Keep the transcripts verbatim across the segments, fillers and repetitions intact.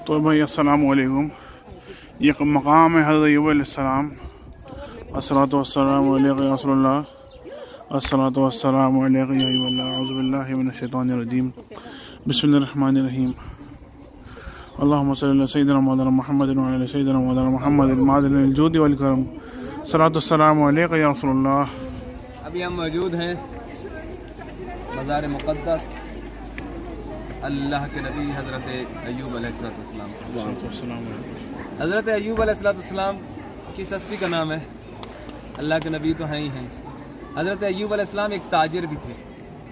तो भाई अस्सलाम वालेकुम। ये मकाम है हज़रत अय्यूब अलैहिस्सलाम। अस्सलातु वस्सलामु अलैका या रसूलल्लाह, अस्सलातु वस्सलामु अलैका या हबीबल्लाह, अऊज़ु बिल्लाहि मिनश शैतानिर रजीम, बिस्मिल्लाहिर रहमानिर रहीम। अल्लाहुम्मा सल्लि अला सय्यिदिना मौलाना मुहम्मदिन व अला सय्यिदिना मौलाना मुहम्मदिन मादिनिल जूदि वल करम, अस्सलातु वस्सलामु अलैका या रसूलल्लाह। अभी हम मौजूद हैं मज़ार मुक़द्दस अल्लाह के नबी हज़रत अय्यूब अलैहिस्सलाम। हज़रत अय्यूब अलैहिस्सलाम की सस्ती का नाम है, अल्लाह के नबी तो हैं ही हैं। हज़रत अय्यूब अलैहिस्सलाम एक ताजिर भी थे।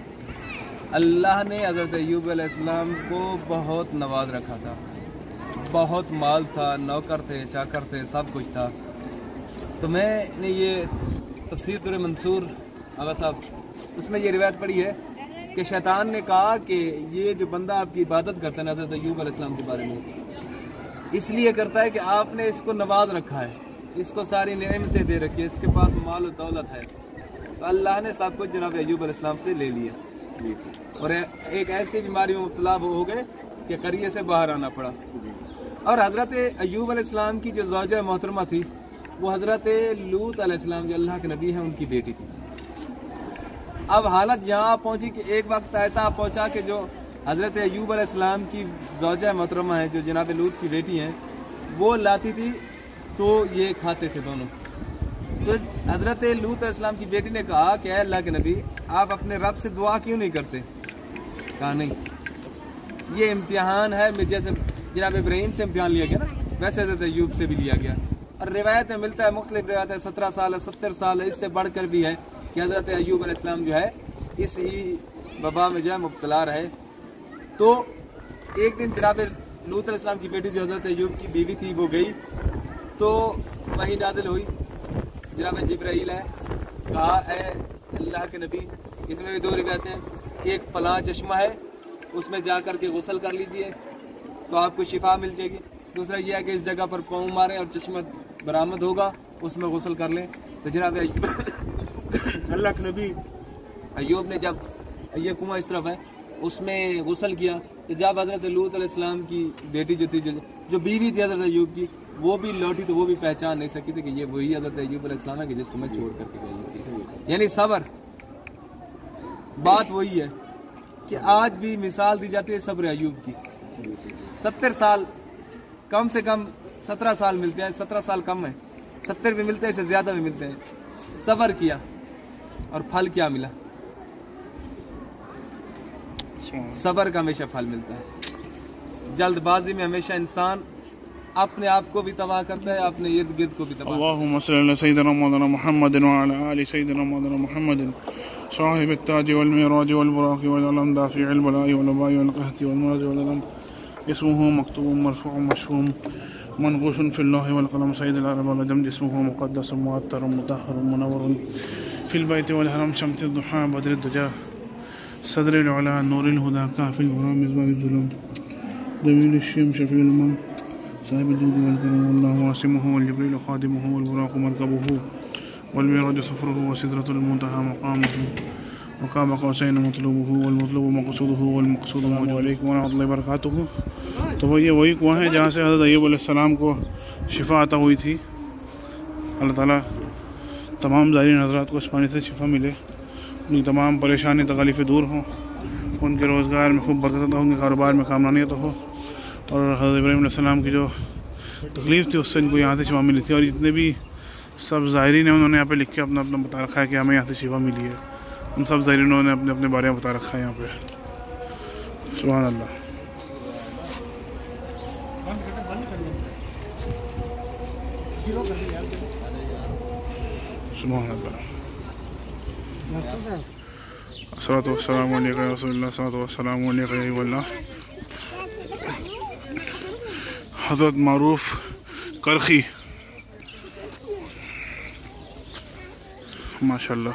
अल्लाह ने हज़रत अय्यूब अलैहिस्सलाम को बहुत नवाज रखा था, बहुत माल था, नौकर थे, चाकर थे, सब कुछ था। तो मैंने ये तफसीर तुर मंसूर आगा साहब, उसमें ये रिवायत पढ़ी है कि शैतान ने कहा कि ये जो बंदा आपकी इबादत करता है हज़रत अय्यूब अलैहिस्सलाम के बारे में, इसलिए करता है कि आपने इसको नवाज रखा है, इसको सारी नेमतें दे रखी है, इसके पास माल और दौलत है। तो अल्लाह ने सब कुछ जनाब अय्यूब अलैहिस्सलाम से ले लिया और एक ऐसी बीमारी में मुब्तला हो गए कि करिए से बाहर आना पड़ा। और हज़रत अय्यूब अलैहिस्सलाम की जो ज़ौजा मोहतरमा थी वो हज़रत लूत अलैहिस्सलाम जो अल्लाह के नबी हैं उनकी बेटी थी। अब हालत यहाँ पहुँची कि एक वक्त ऐसा पहुँचा कि जो हज़रत अय्यूब अलैहिस्सलाम की ज़ौजा मोहतरमा है जो जनाब लूत की बेटी हैं वो लाती थी तो ये खाते थे दोनों। तो हज़रत लूत अलैहिस्सलाम की बेटी ने कहा कि अल्लाह के नबी आप अपने रब से दुआ क्यों नहीं करते? कहा नहीं, ये इम्तिहान है, जैसे जनाब इब्राहीम से इम्तिहान लिया गया ना वैसे हज़रत अय्यूब से भी लिया गया। और रिवायत में मिलता है, मुख्तलिफ रिवायत है, सत्रह साल है, सत्तर साल है, इससे बढ़कर भी है कि हज़रत अय्यूब अलैहिस्सलाम जो है इस ही वबा में जो है मुब्तला रहे। तो एक दिन जनाब लूत अलैहिस्सलाम की बेटी जो हज़रत अय्यूब की बीवी थी वो गई तो वही नाज़िल हुई, जनाब जिब्राईल है, कहा है अल्लाह के नबी, इसमें भी दो रिवायतें, एक फलां चश्मा है उसमें जा कर के गुस्ल कर लीजिए तो आपको शिफा मिल जाएगी। दूसरा यह है कि इस जगह पर पाँव मारें और चश्मा बरामद होगा, उसमें गुस्ल कर लें। तो जनाब अल्लाह के नबी अय्यूब ने जब ये कुआं इस तरफ है उसमें गुस्ल किया तो जब हज़रत लूत अलैहिस्सलाम की बेटी जो थी जो, जो बीवी थी हज़रत अय्यूब की वो भी लौटी तो वो भी पहचान नहीं सकी थी कि ये वही हज़रत अय्यूब अलैहिस्सलाम है कि जिसको मैं छोड़ करके गई थी। यानी सब्र, बात वही है कि आज भी मिसाल दी जाती है सब्र अय्यूब की। सत्तर साल कम से कम सत्रह साल मिलते हैं, सत्रह साल कम है, सत्तर भी मिलते हैं, इससे ज़्यादा भी मिलते हैं। सब्र किया और फल क्या मिला? सब्र का हमेशा फल मिलता है। जल्दबाजी में हमेशा इंसान अपने आप को भी तबाह करता है, अपने इर्द गिर्द को भी तबाह। अल्लाहुम्मा सल्लि अला सय्यिदिना मौलाना मुहम्मदिन व अला आलि सय्यिदिना मौलाना मुहम्मदिन साहिब अत-ताज वल मिराज वल बुराक़ वल अलम दाफ़ि अल बला'i वल वबा'i वल क़हति वल मरज़ वल अलम इस्मुहु मक्तूबुन मरफ़ूअन मशफ़ूम मनक़ूशुन फ़िल-लौहि वल क़लम सय्यिदुल अरब वल अजम जिस्मुहु मुक़द्दसुन मुअत्तरुन मुतahharun मुनव्वरुन फ़िल बैति वल हरम शम्सुद दुहा बद्रुद दुजा सदरुल उला नूरुल हुदा काफ़िल गुराम मिज़बाहुल ज़ुलम जमीलुल शम शफ़ीउल उमम साहिबुल जूदि वल करम अल्लाहु वासिमुहु वल जिब्रीलु ख़ादिमुहु वल बुराक़ु मरकबुहु वल मिराजु सफ़रुहु व सिदरतुल मुंतहा मक़ामुहु व क़ाब क़ौसैन मतलूबुहु वल मतलूबु मक़सूदुहु वल मक़सूदु मौजूदुहु। अलैकुम व रहमतुल्लाहि व बरकातुहु। तो भाई ये वही कुआं है जहाँ से हज़रत अय्यूब अलैहिस्सलाम को शिफा अता हुई थी। अल्लाह ताला तमाम ज़ाहिरीन हज़रात को इस पानी से शिफा मिले, उनकी तमाम परेशानी तकलीफ़ें दूर हों, उनके रोज़गार में खूब बरकत हो, उनके कारोबार में कामयाबियत हो, और हज़रत इब्राहीम अलैहिस्सलाम की जो तकलीफ़ थी उससे इनको यहाँ से शिफा मिली थी। और जितने भी सब ज़ाहिरीन हैं उन्होंने यहाँ पे लिख के अपना अपना बता रखा है कि हमें यहाँ से शिफा मिली है। उन सब ज़ाहिरीनों ने अपने अपने बारे में बता रखा है यहाँ पे। सुभान अल्लाह। सुभान अल्लाह। अस्सलातु वस्सलामु अलैका या रसूलल्लाह, अस्सलातु वस्सलामु अलैका या हबीबल्लाह। हज़रत मारूफ करखी माशाल्लाह।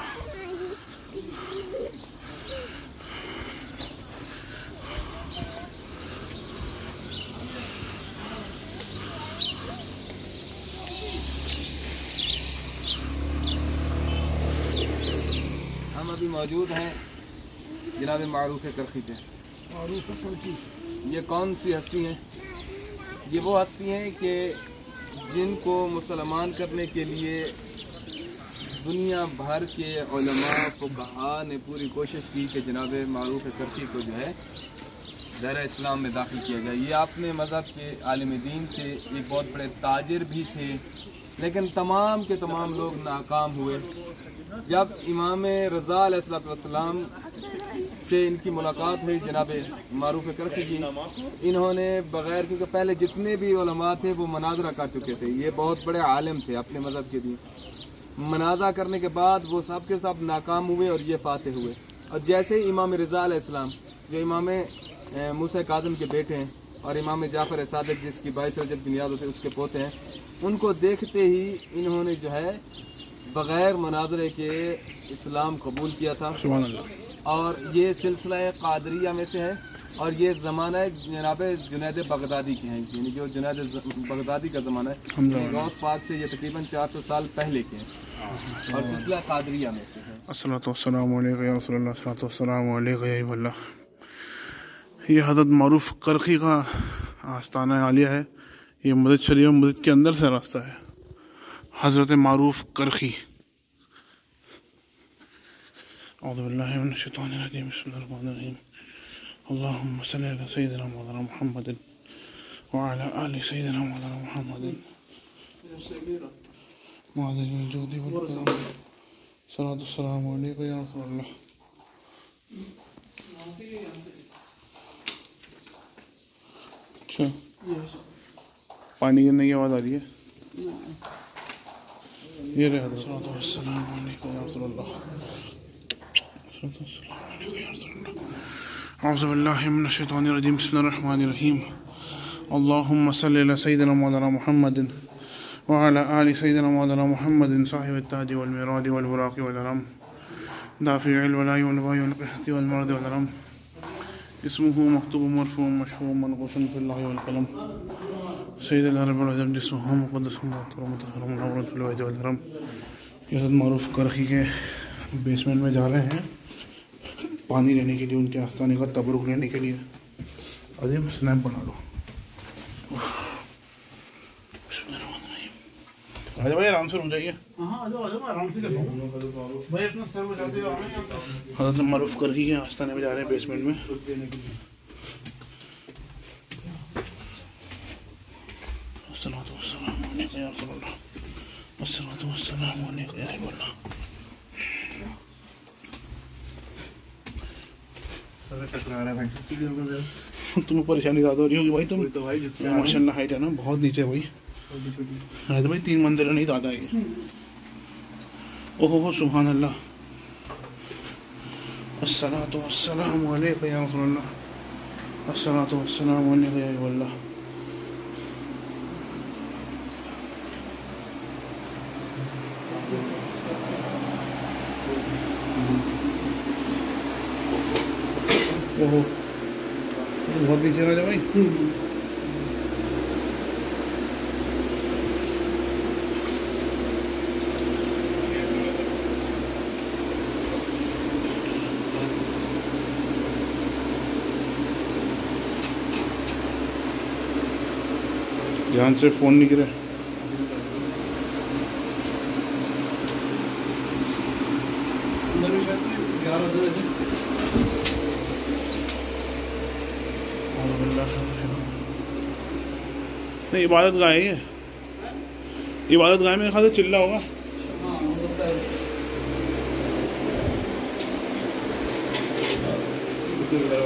हम अभी मौजूद हैं जनाब मारूफ करखी पे। मारूफ करखी ये कौन सी हस्ती हैं? ये वो हस्ती हैं कि जिनको मुसलमान करने के लिए दुनिया भर के उलमा फुक़हा ने पूरी कोशिश की कि जनाब मारूफ करकी को जो है दायरा इस्लाम में दाखिल किया जाए। ये अपने मज़हब के आलिम दीन थे, एक बहुत बड़े ताजिर भी थे, लेकिन तमाम के तमाम लोग नाकाम हुए। जब इमाम रज़ा अलैहिस्सलाम से इनकी मुलाकात हुई जनाब मारूफ करकी की, इन्होंने बग़ैर, क्योंकि पहले जितने भी उलमा थे वो मनाज़रा कर चुके थे, ये बहुत बड़े आलिम थे अपने मज़हब के भी, मनाज़ा करने के बाद वो सब के सब नाकाम हुए और ये फातह हुए। और जैसे ही इमाम रज़ा अलैहिस्सलाम जो इमाम मूसा काज़िम के बेटे हैं और इमाम जाफ़र सादिक जिसकी बाईस रजब की नियाज़ होती है उसके पोते हैं, उनको देखते ही इन्होंने जो है बग़ैर मनाज़रे के इस्लाम कबूल किया था। सुभान अल्लाह। और ये सिलसिला क़ादरिया में से है और ये ज़माना जनाब जुनैद बगदादी के हैं, यानी जो जुनैद बगदादी का ज़माना है, गौस पाक से ये तकरीबन चार सौ साल पहले के हैं और सिलसिला क़ादरिया में से है। अस्सलातु वस्सलामु अलैका या रसूलल्लाह, अस्सलातु वस्सलामु अलैका या अल्लाह। ये हज़रत मारूफ करकी का आस्ताना आलिया है। ये मस्जिद शरीफ मस्जिद के अंदर से रास्ता है। हज़रत मारूफ करकी। औज़ु बिल्लाहि मिनश शैतानिर रजीम, बिस्मिल्लाहिर रहमानिर रहीम। अल्लाहुम्मा सल्लि अला सय्यिदिना मौलाना मुहम्मदिन व अला आलि सय्यिदिना मौलाना मुहम्मदिन मादिल जुदी वल करम। सलातु वस्सलामु अलैका या रसूलल्लाह। अच्छा, पानी गिरने की आवाज़ आ रही है। ये रहे हज़रत। सलातु वस्सलामु अलैका या रसूलल्लाह। सलातु वस्सलामु अलैका या रसूलल्लाह। औज़ु बिल्लाहि मिनश शैतानिर रजीम, बिस्मिल्लाहिर रहमानिर रहीम। अल्लाहुम्मा सल्लि अला सय्यिदिना मौलाना मुहम्मदिन व अला आलि सय्यिदिना मौलाना मुहम्मदिन साहिबित ताज वल मिराज वल बुराक़ वल अलम दाफ़िअल वलाइ वल वबाइ वल क़हति वल मर्द वल अलम इस्मुहु मक्तूबुन मरफ़ूअन मशहूरun मनक़ूशन फ़िल लौहि वल क़लम सय्यिदुल अरब वल अजम जिस्मुहु मुक़द्दसुन मुतहहरुन मुनव्वरुन फ़िल वजहि वल हरम। ये हज़रत मारूफ करकी के बेसमेंट में जा रहे हैं पानी लेने के लिए, उनके आस्थाने का तबरुक लेने के लिए। अजीब स्नैप बना लो। आजा भाई, आराम से रुक जाइए। हाँ आ जाओ आ जाओ, मैं आराम से कर लूँगा भाई, अपना सर बजाते हो। हज़रत मारूफ करकी के आस्थाने में जा रहे हैं बेसमेंट में। अस्सलातु वस्सलामु अलैका या रसूलल्लाह, अस्सलातु वस्सलामु अलैका या अल्लाह। तुम्हें परेशानी ज़्यादा हो रही होगी भाई, तुम तो भाई माशाल्लाह हाइट है ना बहुत नीचे भाई। है तो भाई तीन मंदिर नहीं ज़्यादा है। ओहो हो सुभान अल्लाह। अस्सलातु वस्सलामु अलैका या रसूलल्लाह, अस्सलातु वस्सलामु अलैका या अल्लाह। ओहो बहुत नीचे रह जा भाई। ध्यान से फोन नहीं गिरे। नहीं इबादत गाह है, ये इबादत गाह में खासा चिल्ला होगा।